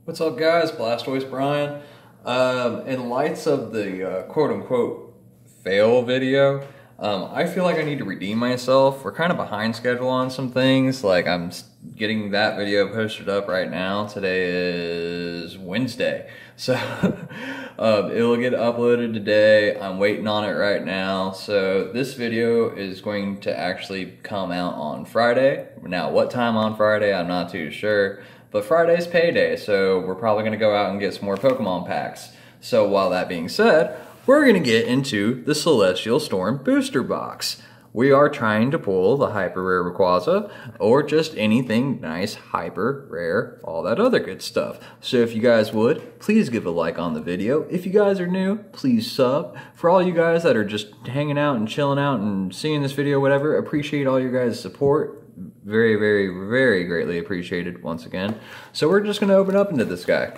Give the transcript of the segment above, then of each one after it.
What's up, guys? Blastoise Brian. In lights of the quote-unquote fail video, I feel like I need to redeem myself. We're kind of behind schedule on some things. Like, I'm getting that video posted up right now. Today is Wednesday. So, it'll get uploaded today. I'm waiting on it right now. So, this video is going to actually come out on Friday. Now, what time on Friday, I'm not too sure. But Friday's payday, so we're probably going to go out and get some more Pokemon packs. So while that being said, we're going to get into the Celestial Storm Booster Box. We are trying to pull the Hyper Rare Rayquaza, or just anything nice, hyper, rare, all that other good stuff. So if you guys would, please give a like on the video. If you guys are new, please sub. For all you guys that are just hanging out and chilling out and seeing this video, whatever, appreciate all your guys' support. Very, very, very greatly appreciated once again. So we're just going to open up into this guy.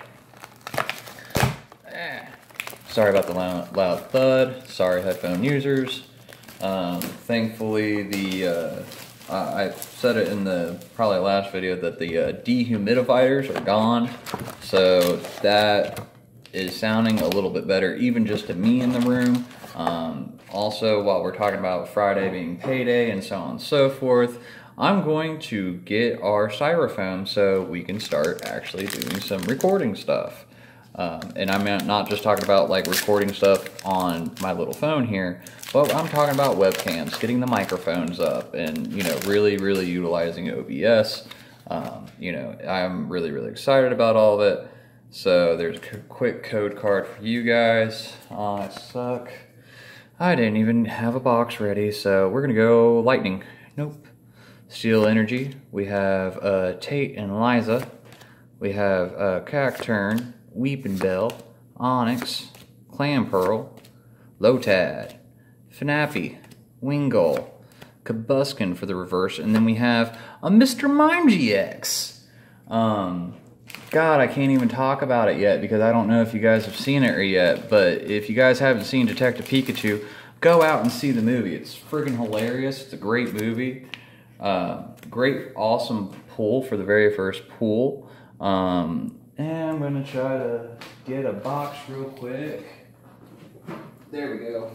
Sorry about the loud thud. Sorry, headphone users. Thankfully, I said it in the probably last video that the dehumidifiers are gone. So that is sounding a little bit better, even just to me in the room. Also, while we're talking about Friday being payday and so on and so forth, I'm going to get our styrofoam so we can start actually doing some recording stuff. And I'm not just talking about like recording stuff on my little phone here, but I'm talking about webcams, getting the microphones up and, you know, really, really utilizing OBS. You know, I'm really, really excited about all of it. So there's a quick code card for you guys. Oh, I suck. I didn't even have a box ready, so we're gonna go Lightning. Nope. Steel Energy, we have Tate and Liza, we have Cacturn, Weeping Bell, Onyx, Clamperl, Lotad, Fnappy, Wingull, Kabuskin for the reverse, and then we have a Mr. Mime GX. God, I can't even talk about it yet because I don't know if you guys have seen it yet, but if you guys haven't seen Detective Pikachu, go out and see the movie. It's friggin' hilarious. It's a great movie. Great, awesome pull for the very first pull. And I'm going to try to get a box real quick. There we go.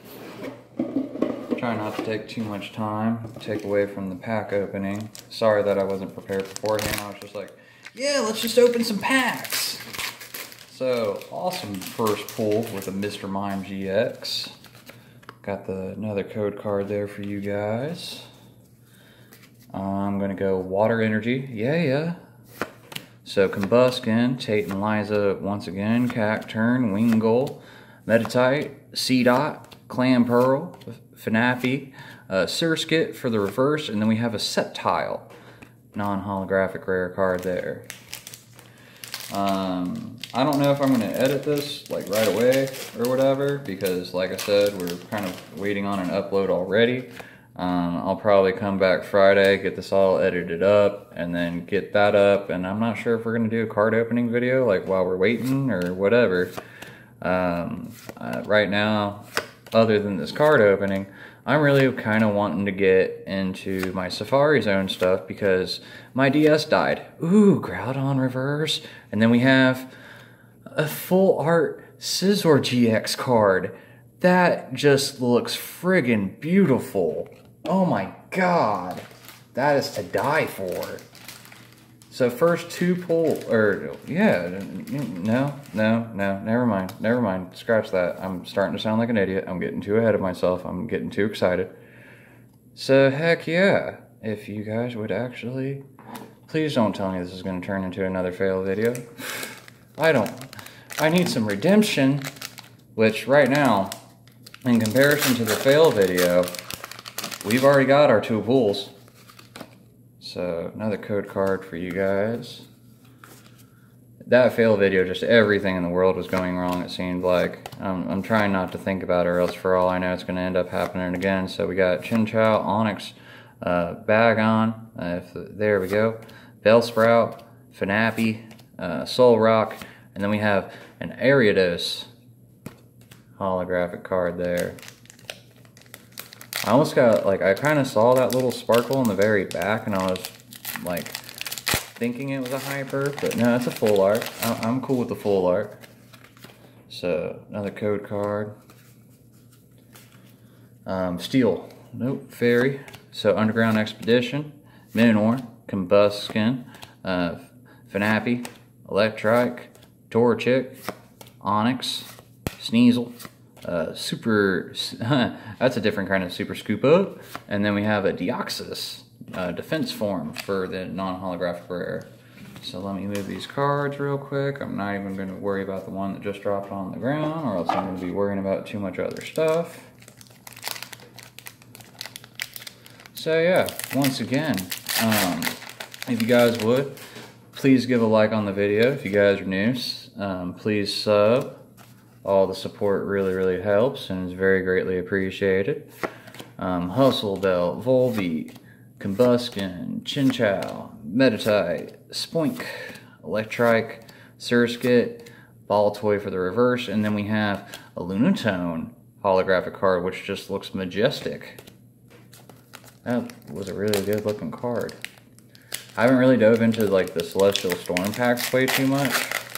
Try not to take too much time, take away from the pack opening. Sorry that I wasn't prepared beforehand. I was just like, yeah, let's just open some packs. So, awesome first pull with a Mr. Mime GX. Got another code card there for you guys. I'm going to go Water Energy. Yeah. So Combuskin, Tate and Liza once again, Cacturn, Wingull, Meditite, Seedot, Clamperl, Fnappy, Surskit for the reverse, and then we have a Sceptile, non-holographic rare card there. I don't know if I'm going to edit this like right away or whatever, because like I said, we're kind of waiting on an upload already. I'll probably come back Friday, get this all edited up, and then get that up, and I'm not sure if we're going to do a card opening video, like while we're waiting, or whatever. Right now, other than this card opening, I'm really kind of wanting to get into my Safari Zone stuff, because my DS died. Ooh, Groudon reverse, and then we have a full art Scizor GX card. That just looks friggin' beautiful. Oh my god. That is to die for. So first two pull, or yeah, no, never mind. Scratch that. I'm starting to sound like an idiot. I'm getting too ahead of myself. I'm getting too excited. So heck yeah, if you guys would actually, please don't tell me this is going to turn into another fail video. I need some redemption, which right now, in comparison to the fail video, we've already got our two pulls. So, another code card for you guys. That fail video, just everything in the world was going wrong, it seemed like. I'm trying not to think about it, or else for all I know it's going to end up happening again. So we got Chinchou, Onyx, Bagon, there we go, Bellsprout, Fnappy, Solrock, and then we have an Ariados holographic card there. I almost got, like, I kind of saw that little sparkle in the very back, and I was like, thinking it was a hyper, but no, it's a full art. I'm cool with the full art. So, another code card. Steel. Nope. Fairy. So, Underground Expedition. Minotaur. Combustion. Fanappy. Electrike. Torchic. Onyx. Sneasel. Super. That's a different kind of super scoop up. And then we have a Deoxys. Defense form for the non-holographic rare. So let me move these cards real quick. I'm not even going to worry about the one that just dropped on the ground, or else I'm going to be worrying about too much other stuff. So yeah, once again, if you guys would, please give a like on the video. If you guys are new, please sub. All the support really helps and is very greatly appreciated. Hustle Belt, Volbeat, Combustion, Chinchow, Metatite, Spoink, Electrike, Surskit, Ball Toy for the reverse, and then we have a Lunatone holographic card, which just looks majestic. That was a really good looking card. I haven't really dove into like the Celestial Storm packs way too much.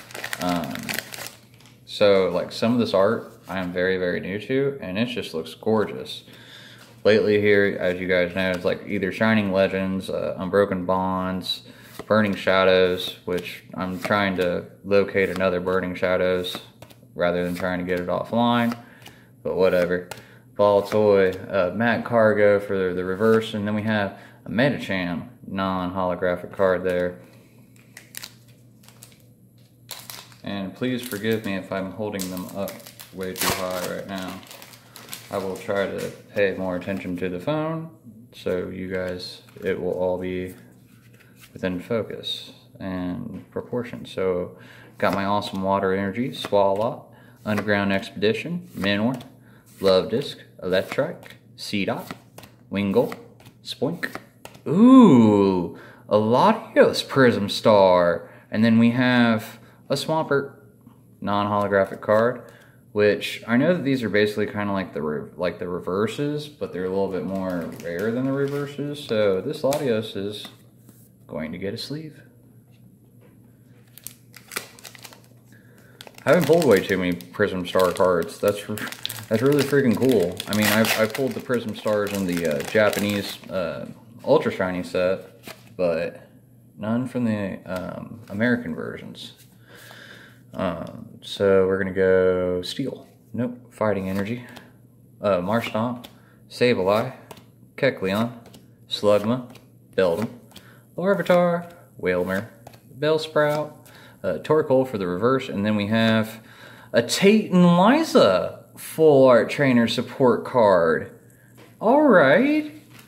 So like some of this art I am very new to, and it just looks gorgeous. Lately here, as you guys know, it's like either Shining Legends, Unbroken Bonds, Burning Shadows, which I'm trying to locate another Burning Shadows rather than trying to get it offline, but whatever. Ball Toy, Matt Cargo for the reverse, and then we have a Metacham non-holographic card there. And please forgive me if I'm holding them up way too high right now. I will try to pay more attention to the phone, so you guys, it will all be within focus and proportion. So, got my awesome water energy, Swallow, Underground Expedition, Minotaur, Love Disc, Electric, C-Dot, Wingle, Spoink. Ooh, a Latios Prism Star. And then we have a Swampert non-holographic card, which I know that these are basically kind of like the reverses, but they're a little bit more rare than the reverses. So this Latios is going to get a sleeve. I haven't pulled way too many Prism Star cards. That's really freaking cool. I mean, I've pulled the Prism Stars in the Japanese Ultra Shiny set, but none from the American versions. So we're gonna go Steel. Nope. Fighting Energy. Marshtomp. Sableye. Kecleon. Slugma. Beldum. Larvitar. Whalmer. Bellsprout. Torkoal for the reverse. And then we have a Tate and Liza full art trainer support card. Alright.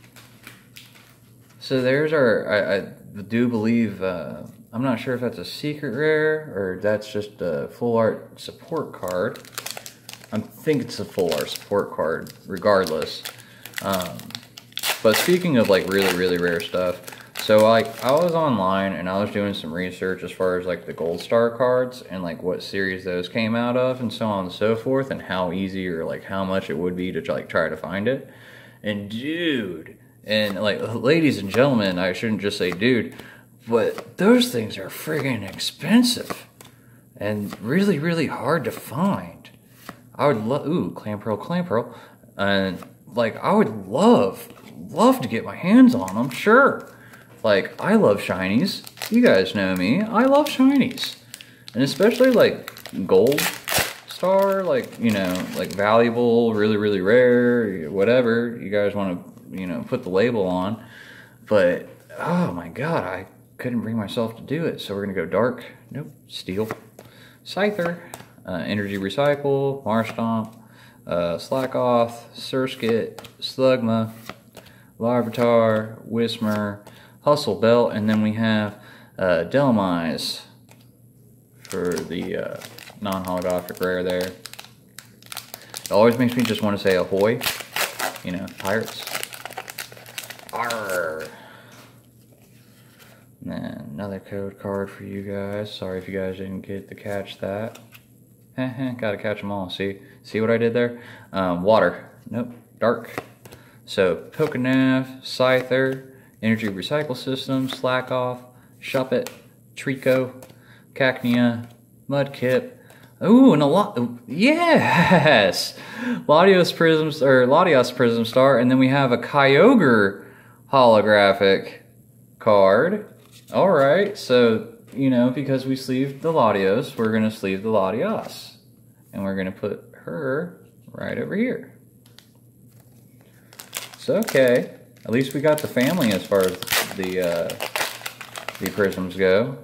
So there's our, I do believe, I'm not sure if that's a secret rare or that's just a full art support card. I think it's a full art support card regardless. But speaking of like really rare stuff, so like I was online and I was doing some research as far as like the gold star cards and like what series those came out of and so on and so forth, and how easy or like how much it would be to like try to find it. And dude, and like ladies and gentlemen, I shouldn't just say dude, but those things are friggin' expensive and really hard to find. I would love, ooh, Clamperl, and like I would love to get my hands on them, sure. Like, I love shinies. You guys know me. I love shinies. And especially, like, gold star, like, you know, like, valuable, really rare, whatever you guys want to, you know, put the label on. But, oh my god, I couldn't bring myself to do it. So we're going to go dark. Nope. Steel. Scyther. Energy Recycle. Marshtomp. Slackoth. Surskit. Slugma. Larvitar. Whismer. Hustle Belt, and then we have Delmise for the non-holographic rare there. It always makes me just want to say ahoy, you know, pirates. Arr! And then another code card for you guys. Sorry if you guys didn't get to catch that. Gotta catch them all. See what I did there? Water. Nope. Dark. So Pokenav, Scyther, Energy Recycle System, Slackoff, Shuppet, Trico, Cacnea, Mudkip. Ooh, and a lot. Yes! Latios Prism Star, and then we have a Kyogre holographic card. Alright, so, you know, because we sleeved the Latios, we're going to sleeve the Latios. And we're going to put her right over here. So, okay. At least we got the family as far as the prisms go.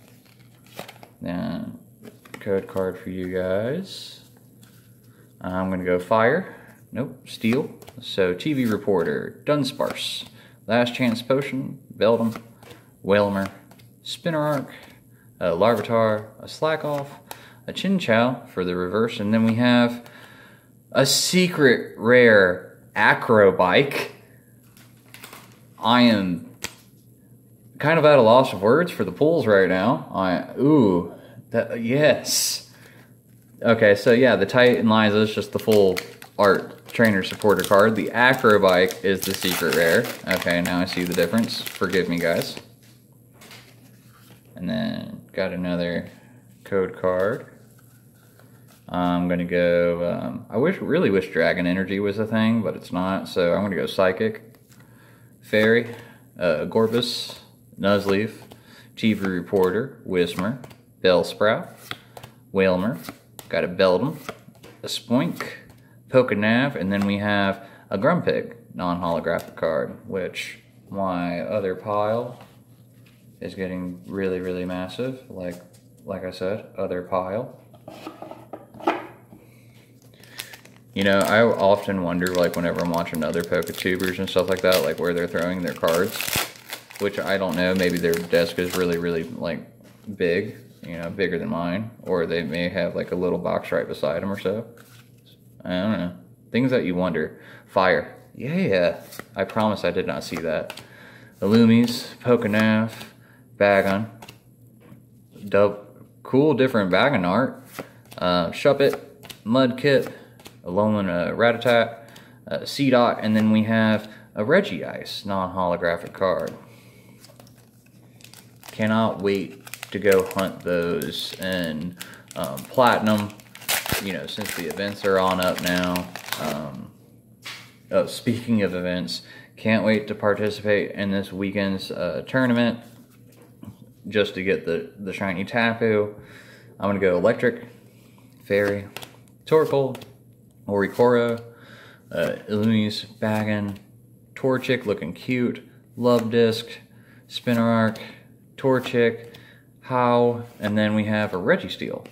Now, code card for you guys. I'm going to go Fire. Nope, Steel. So, TV Reporter, Dunsparce, Last Chance Potion, Beldum, Whalmer, Spinark, a Larvitar, a Slackoff, a Chinchou for the reverse, and then we have a secret rare Acrobike. I am kind of at a loss of words for the pulls right now. Yes. Okay, so yeah, the Titan Liza is just the full art trainer supporter card. The Acrobike is the secret rare. Okay, now I see the difference. Forgive me, guys. And then got another code card. I'm gonna go. I really wish Dragon Energy was a thing, but it's not. So I'm gonna go Psychic, Fairy, Gorbis, Nuzleaf, TV Reporter, Whismur, Bellsprout, Whalmer. Got a Beldum, a Spoink, Pokenav, and then we have a Grumpig non-holographic card, which my other pile is getting really, really massive. Like I said, other pile. You know, I often wonder, like, whenever I'm watching other PokeTubers and stuff like that, like, where they're throwing their cards, which I don't know, maybe their desk is really, really, like, big, you know, bigger than mine, or they may have, like, a little box right beside them or so. I don't know. Things that you wonder. Fire. Yeah, I promise I did not see that. Illumies, Pokenav, Bagon, cool different Bagon art, Shuppet, Mudkip, Alolan Rattata, Seedot, and then we have a Regice non-holographic card. Cannot wait to go hunt those in Platinum, you know, since the events are on up now. Speaking of events, can't wait to participate in this weekend's tournament just to get the shiny Tapu. I'm going to go Electric, Fairy, Torkoal, Oricoro, Illumise, Bagon, Torchic looking cute, Love Disc, Spinark, Torchic, How, and then we have a Registeel.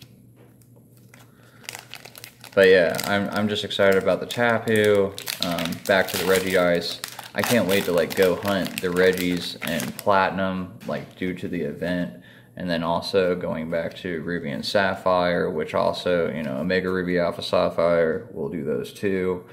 But yeah, I'm just excited about the Tapu. Back to the Regice. I can't wait to like go hunt the Regis and Platinum, like due to the event. And then also going back to Ruby and Sapphire, which also, you know, Omega Ruby, Alpha Sapphire, we'll do those too.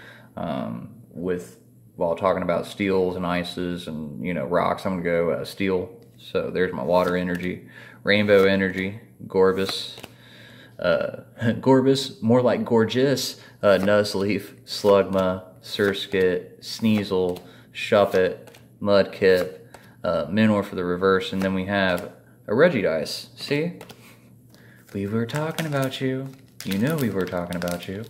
While talking about steels and ices and, you know, rocks, I'm going to go steel. So there's my water energy. Rainbow energy, Gorbis. Gorbis, more like gorgeous. Nuzleaf, Slugma, Surskit, Sneasel, Shuppet, Mudkip, Minor for the reverse, and then we have a Regice. See? We were talking about you. You know we were talking about you.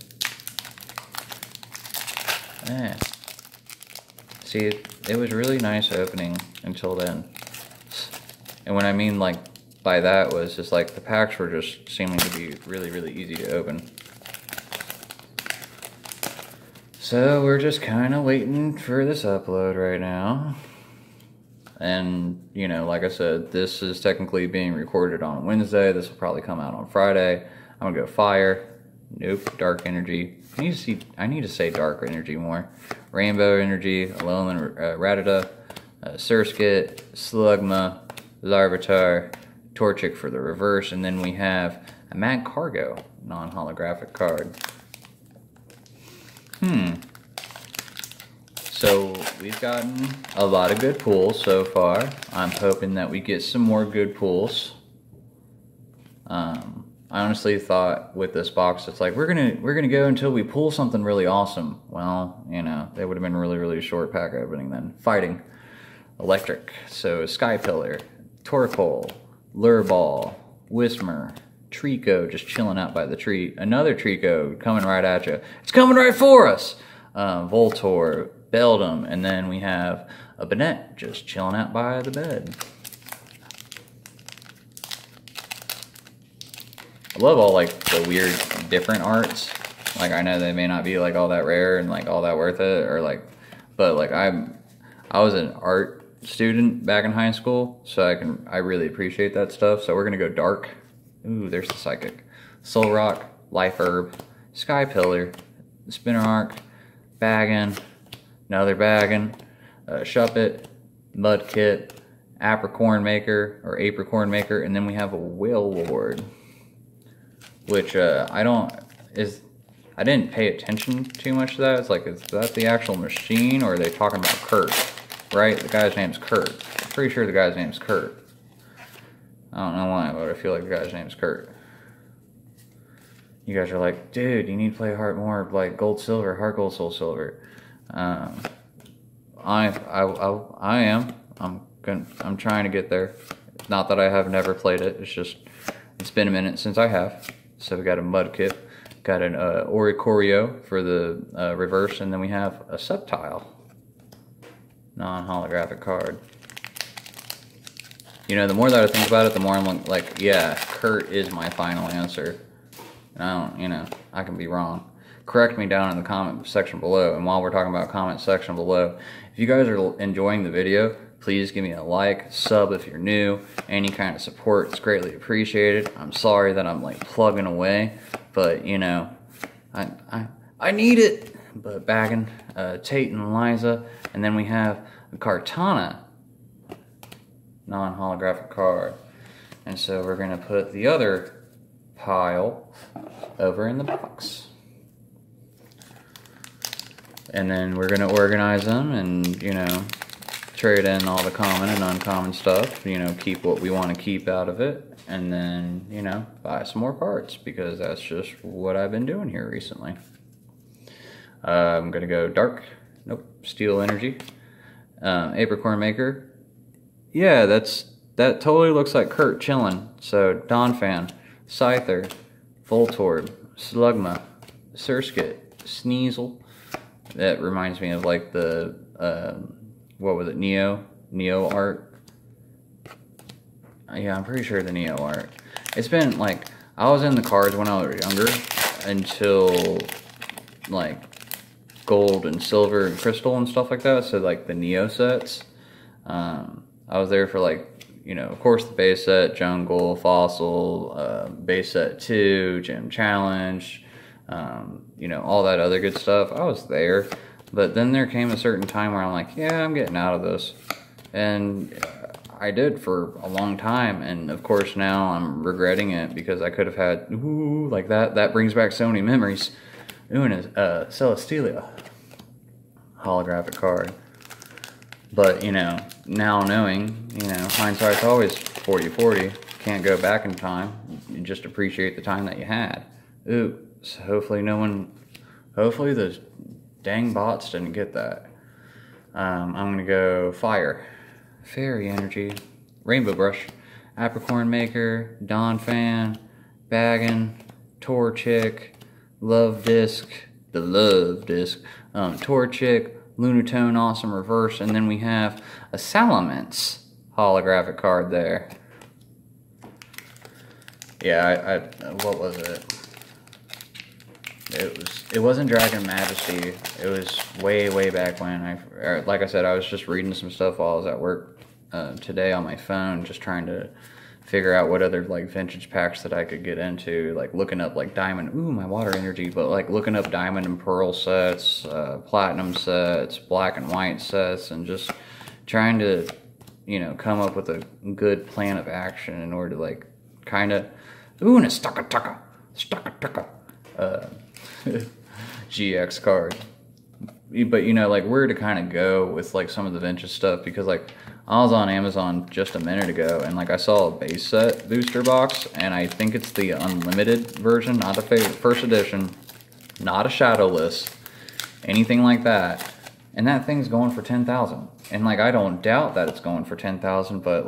Yeah. See, it was really nice opening until then. And what I mean like by that was just like the packs were just seeming to be really, really easy to open. So we're just kind of waiting for this upload right now. And, you know, like I said, this is technically being recorded on Wednesday. This will probably come out on Friday. I'm gonna go Fire. Nope. Dark Energy. I need to say Dark Energy more. Rainbow Energy, Alolan Rattata, Surskit, Slugma, Larvitar, Torchic for the reverse, and then we have a Mad Cargo non-holographic card. So we've gotten a lot of good pulls so far. I'm hoping that we get some more good pulls. I honestly thought with this box, it's like we're gonna go until we pull something really awesome. Well, you know, that would have been a really, really short pack opening then. Fighting, Electric, so Sky Pillar, Torkoal, Lurball, Whismer, Trico just chilling out by the tree. Another Trico coming right at you. It's coming right for us. Voltor, Beldum, and then we have a Banette just chilling out by the bed. I love all like the weird different arts. Like I know they may not be like all that rare and like all that worth it, or like, but like I was an art student back in high school, so I really appreciate that stuff. So we're gonna go dark. Ooh, there's the Psychic. Soul Rock, Life Herb, Sky Pillar, Spinner Arc, Baggin, another Baggin, Shuppet, Mudkip, Apricorn Maker, and then we have a Whale Lord, which I didn't pay attention too much to that. It's like, is that the actual machine, or are they talking about Kurt? Right? The guy's name's Kurt. I'm pretty sure the guy's name's Kurt. I don't know why, but I feel like the guy's name's Kurt. You guys are like, dude, you need to play Heart more, like Gold Silver, Heart Gold, Soul Silver. I am. I'm trying to get there. Not that I have never played it. It's just, it's been a minute since I have. So we got a Mudkip, got an Oricorio for the reverse, and then we have a Subtile non-holographic card. You know, the more that I think about it, the more I'm like, yeah, Kurt is my final answer. And I don't, you know, I can be wrong. Correct me down in the comment section below. And while we're talking about comment section below, if you guys are enjoying the video, please give me a like, sub if you're new. Any kind of support is greatly appreciated. I'm sorry that I'm like plugging away, but you know, I need it. But Baggin, Tate and Eliza, and then we have a Kartana non-holographic card. And so we're going to put the other pile over in the box. And then we're going to organize them and, you know, trade in all the common and uncommon stuff, you know, keep what we want to keep out of it, and then, you know, buy some more parts, because that's just what I've been doing here recently. I'm going to go dark. Nope. Steel Energy. Apricorn Maker. Yeah, that totally looks like Kurt chilling. So, Donphan, Scyther, Voltorb, Slugma, Surskit, Sneasel. That reminds me of like the, what was it, Neo art. Yeah, I'm pretty sure the Neo art. It's been like, I was in the cards when I was younger until like gold and silver and crystal and stuff like that. So like the Neo sets. I was there for like, you know, of course the base set, Jungle, Fossil, base set 2, Gym Challenge, you know, all that other good stuff. I was there, but then there came a certain time where I'm like, yeah, I'm getting out of this. And I did for a long time, and of course now I'm regretting it, because I could have had, ooh, like that brings back so many memories. Ooh, and a Celesteela holographic card. But, you know, now knowing, you know, hindsight's always 40/40. Can't go back in time. You just appreciate the time that you had. Ooh, so hopefully hopefully those dang bots didn't get that. I'm going to go Fire, Fairy Energy, Rainbow Brush, Apricorn Maker, Donphan, Baggin, Torchic, Love Disc, the Love Disc, Torchic, Lunatone Awesome Reverse, and then we have a Salamence holographic card there. Yeah, what was it? It wasn't Dragon Majesty. It was way back when. Like I said, I was just reading some stuff while I was at work today on my phone, just trying to figure out what other like vintage packs that I could get into, like looking up like diamond, ooh, my water energy, but like looking up diamond and pearl sets, platinum sets, black and white sets, and just trying to, you know, come up with a good plan of action in order to like kind of, ooh, and a Stuckatucka GX card. But you know, like where to kind of go with like some of the vintage stuff, because like I was on Amazon just a minute ago, and like I saw a base set booster box, and I think it's the unlimited version, not the first edition, not a shadowless, anything like that, and that thing's going for 10,000. And like I don't doubt that it's going for 10,000, but like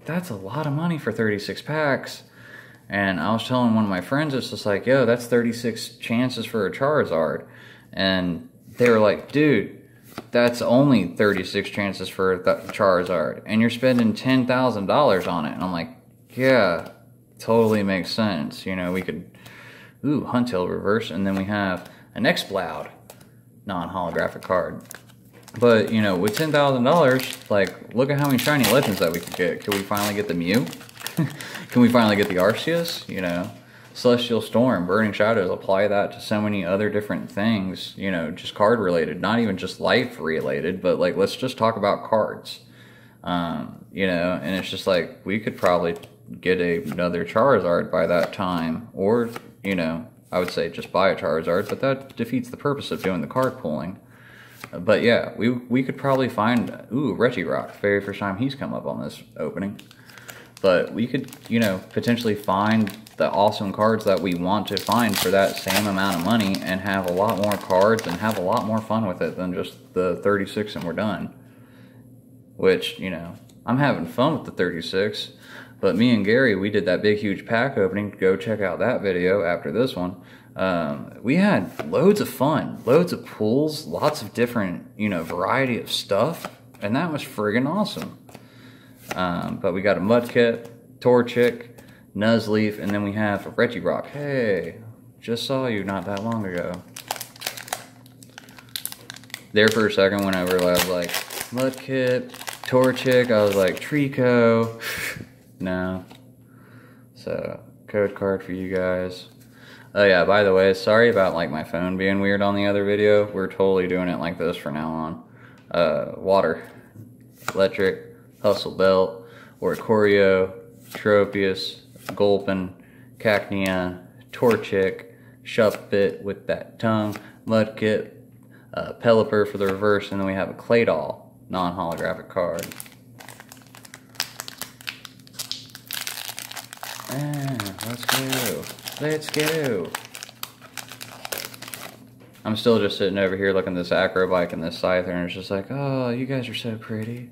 that's a lot of money for 36 packs. And I was telling one of my friends, it's just like, yo, that's 36 chances for a Charizard. And they were like, dude, that's only 36 chances for a Charizard. And you're spending $10,000 on it. And I'm like, yeah, totally makes sense. You know, we could, Huntail reverse. And then we have an Exploud non-holographic card. But, you know, with $10,000, like, look at how many shiny legends that we could get. Could we finally get the Mew? Can we finally get the Arceus? You know, Celestial Storm, Burning Shadows, apply that to so many other different things, you know, just card related, not even just life related, but like, let's just talk about cards. You know, and it's just like, we could probably get another Charizard by that time, or, you know, I would say just buy a Charizard, but that defeats the purpose of doing the card pulling. But yeah, we could probably find, Regirock, very first time he's come up on this opening. But we could, you know, potentially find the awesome cards that we want to find for that same amount of money and have a lot more cards and have a lot more fun with it than just the 36 and we're done. Which, you know, I'm having fun with the 36, but me and Gary, we did that big huge pack opening. Go check out that video after this one. We had loads of fun, loads of pulls, lots of different, you know, variety of stuff, and that was friggin' awesome. But we got a Mudkip, Torchic, Nuzleaf, and then we have a Regirock. Hey, just saw you not that long ago. There for a second whenever I was like, Mudkip, Torchic, I was like, Trico. No. So, code card for you guys. Oh yeah, by the way, sorry about like my phone being weird on the other video. We're totally doing it like this from now on. Water, Electric, Hustle Belt, Oricorio, Tropius, Gulpin, Cacnea, Torchic, Shuppet with that tongue, Mudkip, Pelipper for the reverse, and then we have a Claydol non-holographic card. Let's go. Let's go. I'm still just sitting over here looking at this Acro Bike and this Scyther, and it's just like, oh, you guys are so pretty.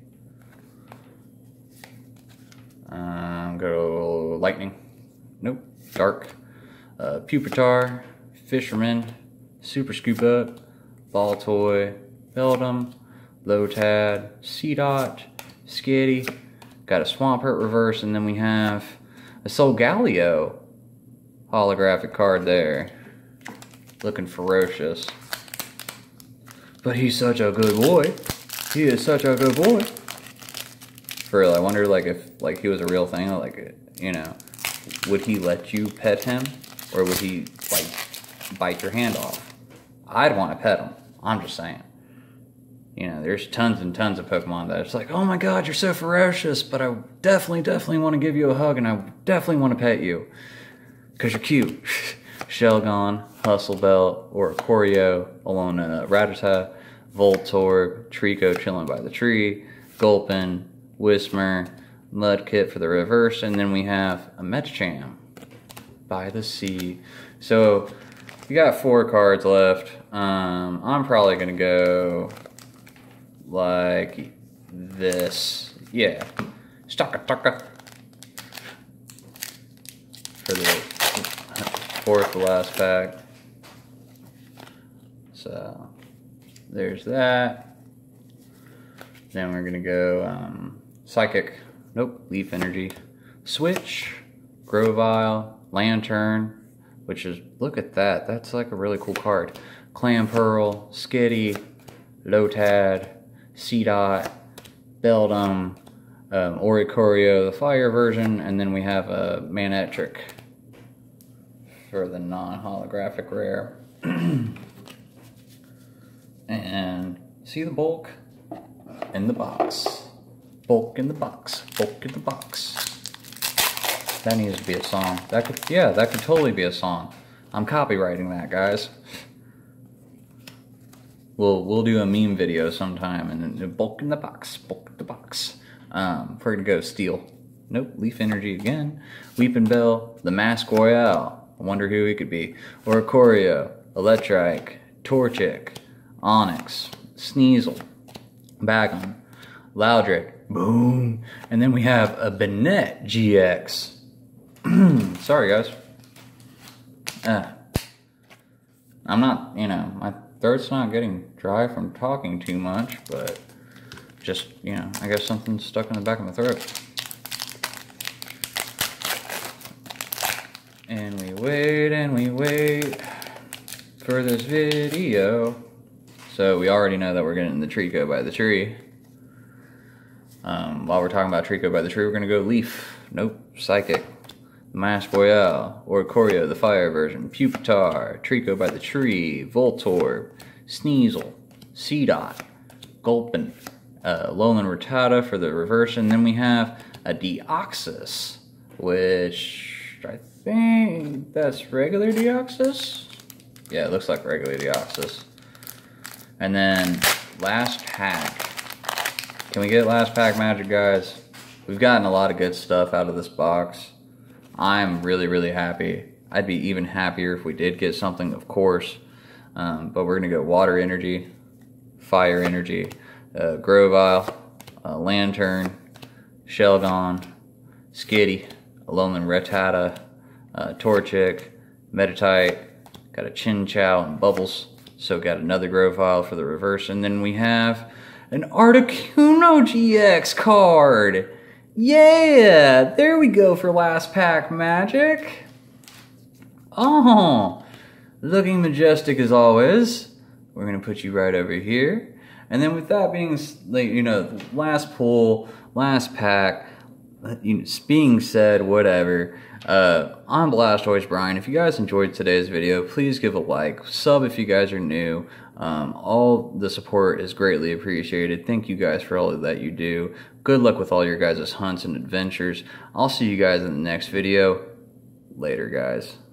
Go Lightning. Nope. Dark. Pupitar, Fisherman, Super Scoop Up, Baltoy, Beldum, Lotad, Seedot, Skitty. Got a Swampert reverse, and then we have a Solgaleo holographic card there. Looking ferocious. But he's such a good boy. He is such a good boy. For real, I wonder like if like he was a real thing, like, you know, would he let you pet him, or would he like bite your hand off? I'd want to pet him. I'm just saying. You know, there's tons and tons of Pokemon that it's like, oh my god, you're so ferocious, but I definitely want to give you a hug, and I definitely want to pet you because you're cute. Shelgon, Hustle Belt, Oricorio, Alola Rattata, Voltorb, Trico chilling by the tree, Gulpin, Whismur, Mudkip for the reverse, and then we have a Medicham by the sea. So we got 4 cards left. I'm probably gonna go like this. Yeah. Staka for the 4th to last pack. So there's that. Then we're gonna go Psychic, nope, Leaf Energy, Switch, Grovyle, Lantern, which is, look at that, that's like a really cool card. Clamperl, Skitty, Lotad, Seedot, Beldum, Oricorio, the fire version, and then we have a Manectric for the non-holographic rare. And see the bulk in the box. Bulk in the box. Bulk in the box. That needs to be a song. That could totally be a song. I'm copywriting that, guys. We'll do a meme video sometime, and then bulk in the box. Bulk in the box. We're gonna go Steel. Nope. Leaf Energy again. Weeping Bell. The Mask Royale. I wonder who he could be. Oricorio, Electrike, Torchic, Onyx, Sneasel, Bagum, Loudric, Boom. And then we have a Bennett GX. Sorry, guys. I'm not, you know, my throat's not getting dry from talking too much, but just, you know, I guess something's stuck in the back of my throat. And we wait for this video. So we already know that we're getting the Trico by the tree. While we're talking about Trico by the tree, we're gonna go Leaf. Nope, Psychic. Mash Boreal, Oricorio, the fire version, Pupitar, Trico by the tree, Voltorb, Sneasel, Seedot, Gulpin, Lowland Rattata for the reverse, and then we have a Deoxys, which I think that's regular Deoxys. Yeah, it looks like regular Deoxys. And then last pack. Can we get last pack magic, guys? We've gotten a lot of good stuff out of this box. I'm really happy. I'd be even happier if we did get something, of course. But we're gonna go Water Energy, Fire Energy, Grovyle, Lantern, Shelgon, Skitty, Lowland Rattata, Torchic, Meditite, got a Chinchou and Bubbles. So got another Grovyle for the reverse, and then we have an Articuno GX card. Yeah, there we go for last pack magic. Oh, looking majestic as always. We're gonna put you right over here. And then with that being, you know, last pull, last pack, being said, whatever. I'm Blastoise Brian. If you guys enjoyed today's video, please give a like, sub if you guys are new. All the support is greatly appreciated. Thank you guys for all that you do. Good luck with all your guys' hunts and adventures. I'll see you guys in the next video. Later, guys.